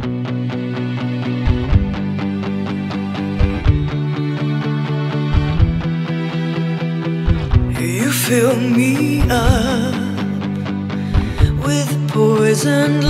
You fill me up with poisoned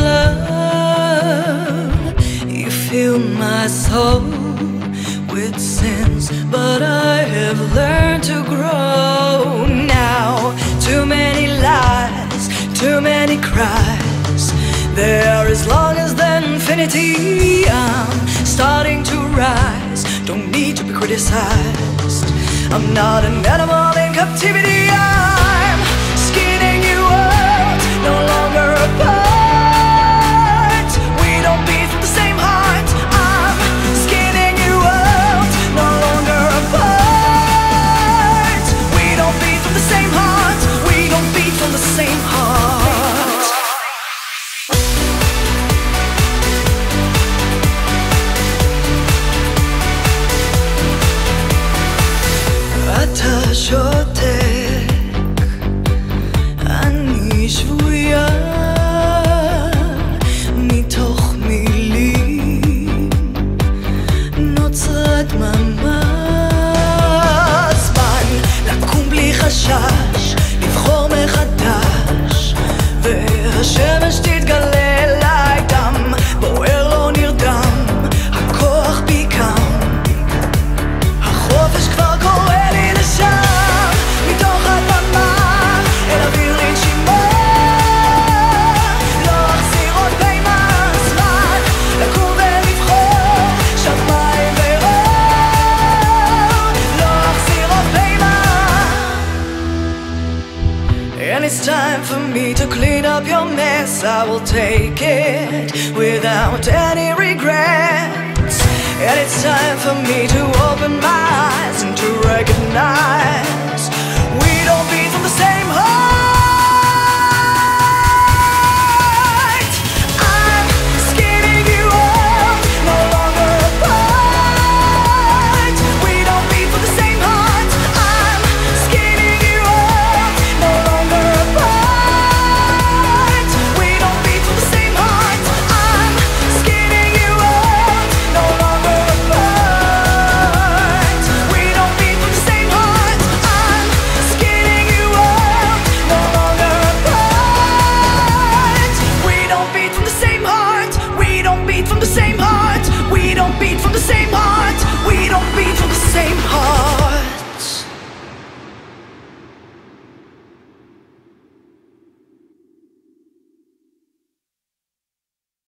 love. You fill my soul with sins, but I have learned to grow now. Too many lies, too many cries. They're as long as the infinity. I'm starting to rise, don't need to be criticized. I'm not an animal in captivity. I'm skinning you out, no longer apart. We don't beat from the same heart. I'm skinning you out, no longer apart. We don't beat from the same heart. We don't beat from the same heart. אתה שותק, אני שבויה מתוך מילים, נוצרה דממה. זמן לקום בלי חשש, לבחור מחדש, והשמש תתגלה אליי. דם בוער לא נרדם, הכוח בי קם, החופש כבר קורה לי לשם, מתוך הדממה אל אוויר לנשימה. לא אחזיר עוד פעימה, זמן לקום ולבחור שמיים ואור. לא אחזיר עוד פעימה. And it's time for me to clean up your mess. I will take it without any regrets. And it's time for me to open my eyes and to recognize we don't beat from the same